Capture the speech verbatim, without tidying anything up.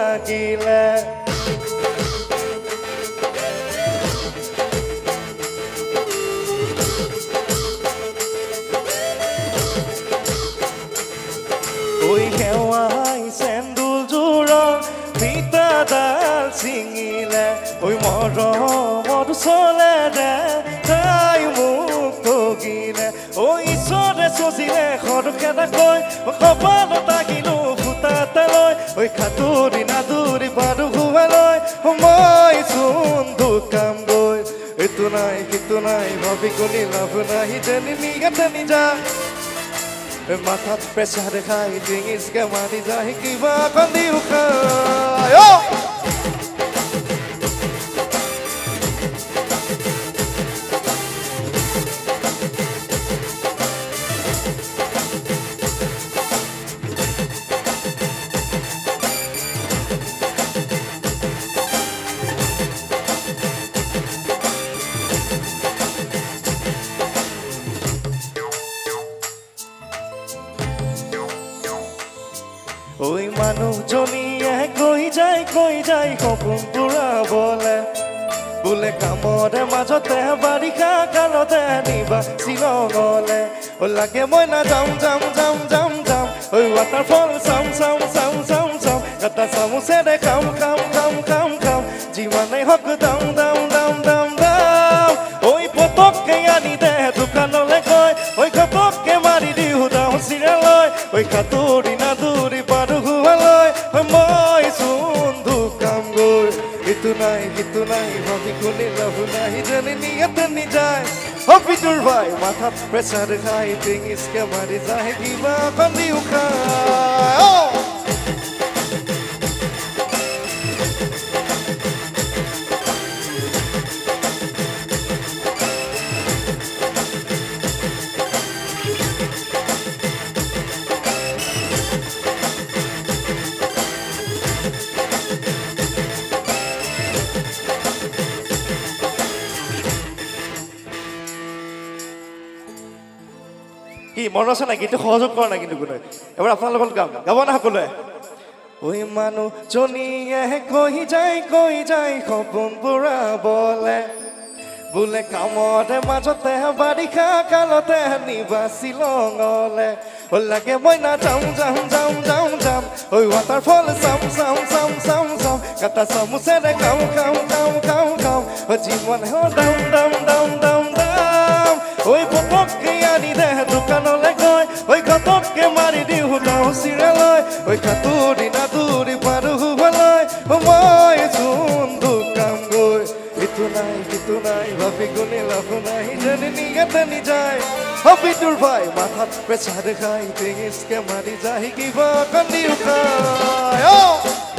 লাগিলে ঐ হেৱাই চেন্দুল জোৰৰ ফিটাডাল ছিঙিলে ঐ মৰমত চলে দে তাই মোক ঠগিলে ঐ ঈশ্বৰে চচিলে সৰকেটাকৈ কপালত তাকিলো ফুটা এটালৈ ঐ খাতুৰি নাদুৰি বাৰু ঘুৱালৈ মই চোন ঢুকাম গৈ এইটো নাই সিটো নাই ভাবি কোনি লাভ নাই যেনি নিগাতে নিজা মাথাত প্ৰেছাৰ খাই ডিঙিচকে মাৰি যায় কিবা কান্দি উখাই ঐ মানুহজনীয়ে কৈ যায় কৈ যায় সপোন পুৰাবলে বোলে কামৰে মাজতে বাৰিষা কালতে নিবা শ্বিলঙলে ও লাগে মই না যাম যাম যাম যাম যাম ঐ ৱাটাৰফল চাম চাম চাম চাম চাম এটা চামুচেৰে খাম খাম খাম খাম খাম যিমানেই হওক দাম দাম দাম দাম দাম ঐ পতককে আনি দে দোকানলে গৈ ঐ ঘপককে মাৰি দিওঁ দাম চিৰালৈ ঐ খাতুৰি নাদুৰি পাৰো ঘুৱালৈ মই চোন ঢুকাম গৈ ইটো নাই সিটো নাই ভাবি কোনি লাভ নাই যেনি নিয়াতে নিযায় হপিটোৰ ভাই মাথাত প্ৰেছাৰ খাই ডিঙিচকে মাৰি যায় কিবা কান্দি উখাই কি মনত আছে নাই গীতটো সহযোগ কৰা নাই কিন্তু কোনে এবাৰ আপোনালোকৰ লগত গাম গাব না সকলোৱে ঐ মানুহজনীয়ে কৈ যায় কৈ যায় সপোন পুৰাবলে বোলে কামৰে মাজতে বাৰিষা কালতে নিবা শ্বিলঙলে ও লাগে মই না যাম যাম যাম যাম যাম ঐ ৱাটাৰফল চাম চাম চাম চাম চাম কাটা চামুচেৰে খাম খাম খাম খাম খাম যিমান হে দাম দাম দাম দাম দাম ঐ পপককে আনি দে দোকানলে গৈ ঐ ঘপককে মাৰি দিওঁ দাও চিৰালৈ ঐ খাতুৰি নাদুৰি পাৰো ঘুৱালৈ মই চোন ঢুকাম গৈ ইটো নাই সিটো নাই ভাবি কোনি লাভ নাই যেনি নিয়াতে নিযায় হপিটোৰ ভাই মাথাত প্ৰেছাৰ খাই ডিঙিচকে মাৰি যায় কিবা কান্দি উঠাই